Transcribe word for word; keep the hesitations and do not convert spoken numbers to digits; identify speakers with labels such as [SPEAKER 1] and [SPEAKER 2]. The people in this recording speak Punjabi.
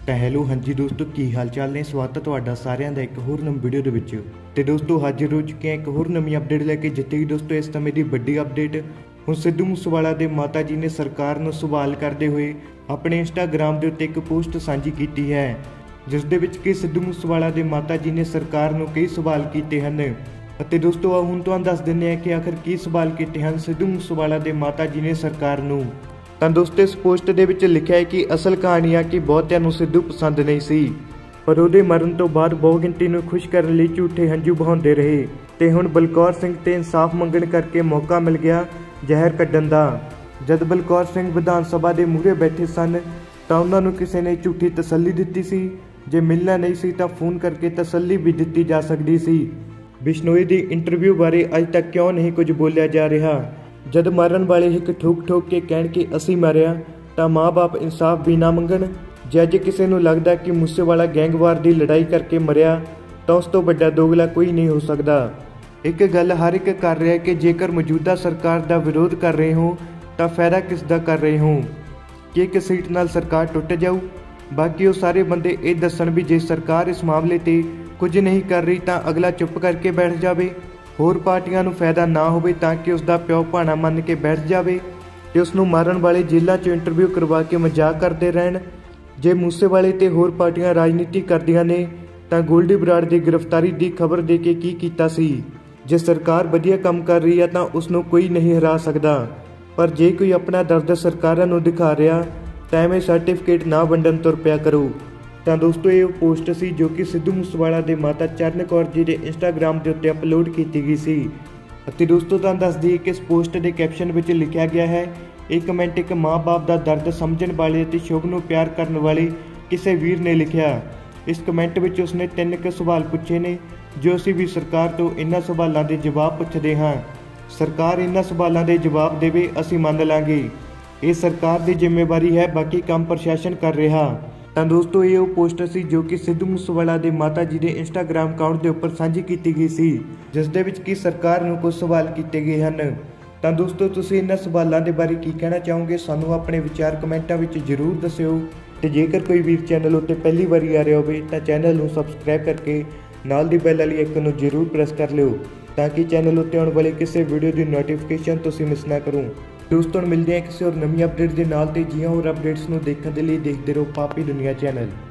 [SPEAKER 1] ਤਾਂ ਹੈਲੋ ਹਾਂਜੀ ਦੋਸਤੋ, ਕੀ ਹਾਲ ਚਾਲ ਨੇ। ਸਵਾਗਤ ਹੈ ਤੁਹਾਡਾ ਸਾਰਿਆਂ ਦਾ ਇੱਕ ਹੋਰ ਨਵੀਂ ਵੀਡੀਓ ਦੇ ਵਿੱਚ। ਤੇ ਦੋਸਤੋ ਹਾਜ਼ਰ ਹੋ ਚੁੱਕੇ ਹਾਂ ਇੱਕ ਹੋਰ ਨਵੀਂ ਅਪਡੇਟ ਲੈ ਕੇ, ਜਿੱਥੇ ਕਿ ਦੋਸਤੋ ਇਸ ਸਮੇਂ ਦੀ ਵੱਡੀ ਅਪਡੇਟ ਹੁਣ ਸਿੱਧੂ ਮੂਸੇਵਾਲਾ ਦੇ ਮਾਤਾ ਜੀ ਨੇ ਸਰਕਾਰ ਨੂੰ ਸਵਾਲ ਕਰਦੇ ਹੋਏ ਆਪਣੇ ਇੰਸਟਾਗ੍ਰਾਮ ਦੇ ਉੱਤੇ ਇੱਕ ਪੋਸਟ ਸਾਂਝੀ ਕੀਤੀ ਹੈ, ਜਿਸ ਦੇ ਵਿੱਚ ਕਿ ਸਿੱਧੂ ਮੂਸੇਵਾਲਾ ਦੇ ਮਾਤਾ ਜੀ ਨੇ ਸਰਕਾਰ ਨੂੰ ਕਈ ਸਵਾਲ ਕੀਤੇ ਹਨ। ਅਤੇ ਦੋਸਤੋ ਆਓ ਹੁਣ ਤੁਹਾਨੂੰ ਦੱਸ ਦਿੰਦੇ ਹਾਂ ਕਿ ਆਖਰ ਕੀ ਸਵਾਲ ਕੀਤੇ ਹਨ ਸਿੱਧੂ ਮੂਸੇਵਾਲਾ ਦੇ ਮਾਤਾ ਜੀ ਨੇ ਸਰਕਾਰ ਨੂੰ। ਤਾਂ ਦੋਸਤੋ ਇਸ ਪੋਸਟ ਦੇ ਵਿੱਚ ਲਿਖਿਆ ਹੈ ਕਿ ਅਸਲ ਕਹਾਣੀ ਆ ਕਿ ਬਹੁਤਿਆਂ ਨੂੰ ਸਿੱਧੂ ਪਸੰਦ ਨਹੀਂ ਸੀ, ਪਰ ਉਹਦੇ ਮਰਨ ਤੋਂ ਬਾਅਦ ਬਹੁ ਗਿਣਤੀ ਨੂੰ ਖੁਸ਼ ਕਰਨ ਲਈ ਝੂਠੇ ਹੰਝੂ ਬਹਾਉਂਦੇ ਰਹੇ ਤੇ ਹੁਣ ਬਲਕੌਰ ਸਿੰਘ ਤੇ ਇਨਸਾਫ ਮੰਗਣ ਕਰਕੇ ਮੌਕਾ ਮਿਲ ਗਿਆ ਜ਼ਹਿਰ ਕੱਢਣ ਦਾ। ਜਦ ਬਲਕੌਰ ਸਿੰਘ ਵਿਧਾਨ ਸਭਾ ਦੇ ਮੂਹਰੇ ਬੈਠੇ ਸਨ ਤਾਂ ਉਹਨਾਂ ਨੂੰ ਕਿਸੇ ਨੇ ਝੂਠੀ ਤਸੱਲੀ ਦਿੱਤੀ ਸੀ, ਜੇ ਮਿਲਣਾ ਨਹੀਂ ਸੀ ਤਾਂ ਫੋਨ ਕਰਕੇ ਤਸੱਲੀ ਵੀ ਦਿੱਤੀ ਜਾ ਸਕਦੀ ਸੀ। ਬਿਸ਼ਨੋਈ ਦੀ ਇੰਟਰਵਿਊ ਬਾਰੇ ਅੱਜ ਤੱਕ ਕਿਉਂ ਨਹੀਂ ਕੁਝ ਬੋਲਿਆ ਜਾ ਰਿਹਾ? ਜਦ ਮਰਨ ਵਾਲੇ ਇੱਕ ਠੋਕ ਠੋਕ ਕੇ ਕਹਿਣ ਕਿ ਅਸੀਂ ਮਾਰਿਆ ਤਾਂ ਮਾਂ-ਬਾਪ ਇਨਸਾਫ ਵੀ ਨਾ ਮੰਗਣ। ਜੇ ਅੱਜ ਕਿਸੇ ਨੂੰ ਲੱਗਦਾ ਕਿ ਮੂਸੇਵਾਲਾ ਗੈਂਗਵਾਰ ਦੀ ਲੜਾਈ ਕਰਕੇ ਮਰਿਆ ਤਾਂ ਉਸ ਤੋਂ ਵੱਡਾ ਦੋਗਲਾ ਕੋਈ ਨਹੀਂ ਹੋ ਸਕਦਾ। ਇੱਕ ਗੱਲ ਹਰ ਇੱਕ ਕਰ ਰਿਹਾ ਕਿ ਜੇਕਰ ਮੌਜੂਦਾ ਸਰਕਾਰ ਦਾ ਵਿਰੋਧ ਕਰ ਰਹੇ ਹੋ ਤਾਂ ਫਾਇਦਾ ਕਿਸ ਦਾ ਕਰ ਰਹੇ ਹੋ ਕਿ ਇੱਕ ਸੀਟ ਨਾਲ ਸਰਕਾਰ ਟੁੱਟ ਜਾਊ। ਬਾਕੀ ਉਹ ਸਾਰੇ ਬੰਦੇ ਇਹ ਦੱਸਣ ਵੀ ਜੇ ਸਰਕਾਰ ਇਸ ਮਾਮਲੇ ਤੇ ਕੁਝ ਨਹੀਂ ਕਰ ਰਹੀ ਤਾਂ ਅਗਲਾ ਚੁੱਪ ਕਰਕੇ ਬੈਠ ਜਾਵੇ, ਹੋਰ ਪਾਰਟੀਆਂ ਨੂੰ ਫਾਇਦਾ ਨਾ ਹੋਵੇ ਤਾਂ ਕਿ ਉਸ ਦਾ ਪਿਓ ਭਾਣਾ ਮੰਨ ਕੇ ਬੈਠ ਜਾਵੇ ਤੇ ਉਸ ਨੂੰ ਮਾਰਨ ਵਾਲੇ ਜੇਲ੍ਹਾਂ 'ਚ ਇੰਟਰਵਿਊ ਕਰਵਾ ਕੇ ਮਜ਼ਾਕ ਕਰਦੇ ਰਹਿਣ। ਜੇ ਮੂਸੇਵਾਲੇ ਤੇ ਹੋਰ ਪਾਰਟੀਆਂ ਰਾਜਨੀਤੀ ਕਰਦੀਆਂ ਨੇ ਤਾਂ ਗੋਲਡੀ ਬਰਾੜ ਦੀ ਗ੍ਰਿਫਤਾਰੀ ਦੀ ਖਬਰ ਦੇ ਕੇ ਕੀ ਕੀਤਾ ਸੀ? ਜੇ ਸਰਕਾਰ ਵਧੀਆ ਕੰਮ ਕਰ ਰਹੀ ਹੈ ਤਾਂ ਉਸ ਨੂੰ ਕੋਈ ਨਹੀਂ ਹਰਾ ਸਕਦਾ, ਪਰ ਜੇ ਕੋਈ ਆਪਣਾ ਦਰਦ ਸਰਕਾਰਾਂ ਨੂੰ ਦਿਖਾ ਰਿਹਾ ਤਾਂ ਐਵੇਂ ਸਰਟੀਫਿਕੇਟ ਨਾ ਵੰਡਣ ਤੁਰ ਪਿਆ ਕਰੋ। ਤਾਂ ਦੋਸਤੋ ਇਹ ਪੋਸਟ ਸੀ ਜੋ ਕਿ ਸਿੱਧੂ ਮੂਸੇਵਾਲਾ ਦੇ ਮਾਤਾ ਚਰਨ ਕੌਰ ਜੀ ਦੇ ਇੰਸਟਾਗ੍ਰਾਮ ਦੇ ਉੱਤੇ ਅਪਲੋਡ ਕੀਤੀ ਗਈ ਸੀ। ਅਤੇ ਦੋਸਤੋ ਤੁਹਾਨੂੰ ਦੱਸ ਦਈਏ ਕਿ ਇਸ ਪੋਸਟ ਦੇ ਕੈਪਸ਼ਨ ਵਿੱਚ ਲਿਖਿਆ ਗਿਆ ਹੈ, ਇਹ ਕਮੈਂਟ ਇੱਕ ਮਾਂ-ਬਾਪ ਦਾ ਦਰਦ ਸਮਝਣ ਵਾਲੇ ਅਤੇ ਸ਼ੁਭ ਨੂੰ ਪਿਆਰ ਕਰਨ ਵਾਲੇ ਕਿਸੇ ਵੀਰ ਨੇ ਲਿਖਿਆ। ਇਸ ਕਮੈਂਟ ਵਿੱਚ ਉਸਨੇ ਤਿੰਨ ਕੁ ਸਵਾਲ ਪੁੱਛੇ ਨੇ ਜੋ ਅਸੀਂ ਵੀ ਸਰਕਾਰ ਤੋਂ ਇਹਨਾਂ ਸਵਾਲਾਂ ਦੇ ਜਵਾਬ ਪੁੱਛਦੇ ਹਾਂ। ਸਰਕਾਰ ਇਹਨਾਂ ਸਵਾਲਾਂ ਦੇ ਜਵਾਬ ਦੇਵੇ ਅਸੀਂ ਮੰਨ ਲਾਂਗੇ, ਇਹ ਸਰਕਾਰ ਦੀ ਜ਼ਿੰਮੇਵਾਰੀ ਹੈ, ਬਾਕੀ ਕੰਮ ਪ੍ਰਸ਼ਾਸਨ ਕਰ ਰਿਹਾ। ਤਾਂ ਦੋਸਤੋ ਇਹ ਉਹ ਪੋਸਟ ਸੀ ਜੋ ਕਿ ਸਿੱਧੂ ਮੂਸੇਵਾਲਾ ਦੇ ਮਾਤਾ ਜੀ ਦੇ ਇੰਸਟਾਗ੍ਰਾਮ ਅਕਾਊਂਟ ਦੇ ਉੱਪਰ ਸਾਂਝੀ ਕੀਤੀ ਗਈ ਸੀ, ਜਿਸ ਦੇ ਵਿੱਚ ਕਿ ਸਰਕਾਰ ਨੂੰ ਕੁਝ ਸਵਾਲ ਕੀਤੇ ਗਏ ਹਨ। ਤਾਂ ਦੋਸਤੋ ਤੁਸੀਂ ਇਹਨਾਂ ਸਵਾਲਾਂ ਦੇ ਬਾਰੇ ਕੀ ਕਹਿਣਾ ਚਾਹੋਗੇ? ਸਾਨੂੰ ਆਪਣੇ ਵਿਚਾਰ ਕਮੈਂਟਾਂ ਵਿੱਚ ਜ਼ਰੂਰ ਦੱਸਿਓ। ਤੇ ਜੇਕਰ ਕੋਈ ਵੀਰ ਚੈਨਲ ਉੱਤੇ ਪਹਿਲੀ ਵਾਰੀ ਆ ਰਿਹਾ ਹੋਵੇ ਤਾਂ ਚੈਨਲ ਨੂੰ ਸਬਸਕ੍ਰਾਈਬ ਕਰਕੇ ਨਾਲ ਦੀ ਬੈਲ ਵਾਲੀ ਆਈਕਨ ਨੂੰ ਜ਼ਰੂਰ ਪ੍ਰੈਸ ਕਰ ਲਿਓ ਤਾਂ ਕਿ ਚੈਨਲ ਉੱਤੇ ਆਉਣ ਵਾਲੀ ਕਿਸੇ ਵੀਡੀਓ ਦੀ ਨੋਟੀਫਿਕੇਸ਼ਨ ਤੁਸੀਂ ਮਿਸ ਨਾ ਕਰੋ। ਦੋਸਤੋ ਮਿਲਦੇ ਹਾਂ ਕਿਸੇ ਹੋਰ ਨਵੀਂ ਅਪਡੇਟ ਦੇ ਨਾਲ, ਤੇ ਜੀਆਂ ਹੋਰ ਅਪਡੇਟਸ ਨੂੰ ਦੇਖਣ ਦੇ ਲਈ ਦੇਖਦੇ ਰਹੋ ਪਾਪੀ ਦੁਨੀਆ ਚੈਨਲ।